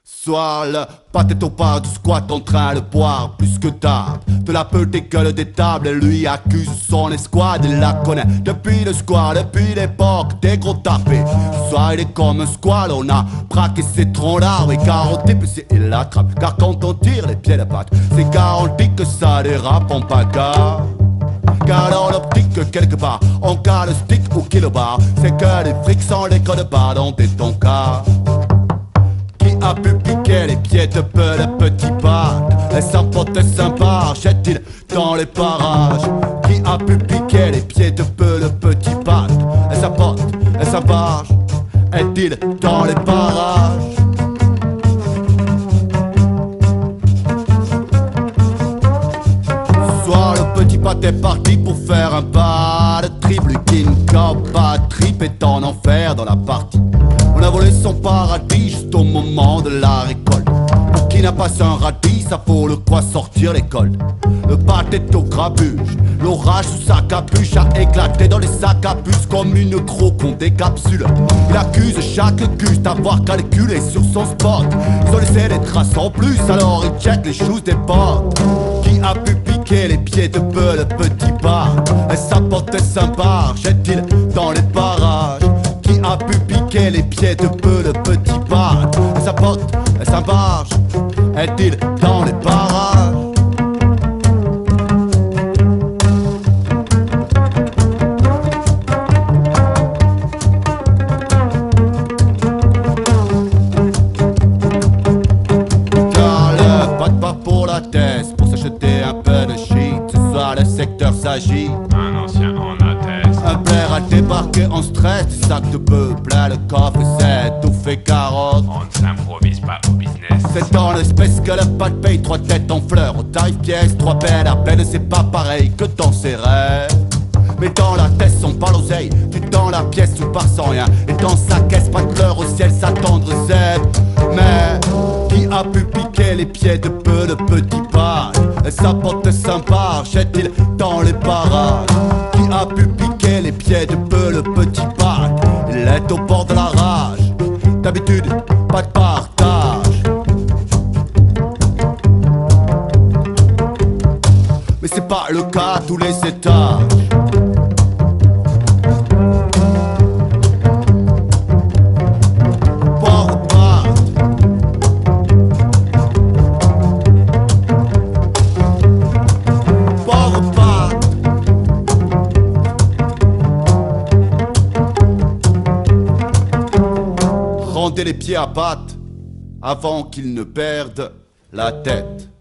Soit le pâté au pas du squat en train de boire plus que d'art. De la petite gueule des tables, lui accuse son escouade. Il la connaît depuis le squat, depuis l'époque des gros tapés. Soit il est comme un squal, on a braqué ses troncs d'arbres et garanti puis il l'attrape. Car quand on tire les pieds de patte, c'est garanti que ça dérape en bagarre. Car dans l'optique quelque part, on cale le stick au kilobar. C'est que les frics sans les codes barres dans des toncas. Qui a pu piquer les pieds de peu le petit pas et s'emporte sympa, jette-t-il dans les parages. Qui a pu piquer les pieds de peu le petit pas et s'emporte et s'embarge, est-il dans les parages? Soit le petit pas est parti pour faire un pas de triple. King Cobra trip est en enfer dans la partie. On a volé son paradis juste au moment de la récolte. Pour qui n'a pas un radis, ça vaut le quoi sortir l'école. Le pâté est au grabuge, l'orage sous sa capuche a éclaté dans les sacs à puce comme une croc qu'on décapsule. Il accuse chaque gus d'avoir calculé sur son spot. Ils ont laissé des traces en plus, alors il check les choses des potes. Qui a pu piquer les pieds de peu le petit pas et sa porte sympa, jette-t-il dans les parages? Qui a pu piquer les pieds de peu le petit pas et sa porte et sa barge, est-il dans les parages? Car le pas de part pour la thèse, pour s'acheter un peu de shit. Ce soir le secteur s'agit. Un ancien en atteste. Un père a débarqué en stress, sac de bœuf plein le coffre et c'est tout fait carotte. On ne s'improvise pas au business. C'est dans l'espèce que le pas de paye, 3 têtes en fleurs, au tarif pièce, 3 belles à peine, c'est pas pareil que dans ses rêves. Mais dans la tête on parle l'oseille, tu dans la pièce ou part sans rien. Et dans sa caisse pas de fleurs au ciel, sa tendre zèbre. Mais qui a pu piquer les pieds de peu le petit pas et sa porte sympa, jette-t-il dans les parages? Qui a pu piquer les pieds de peu le petit pas? Il est au bord de la rage, d'habitude pas de partage. Mais c'est pas le cas à tous les étages. Rendez les pieds à pattes avant qu'ils ne perdent la tête.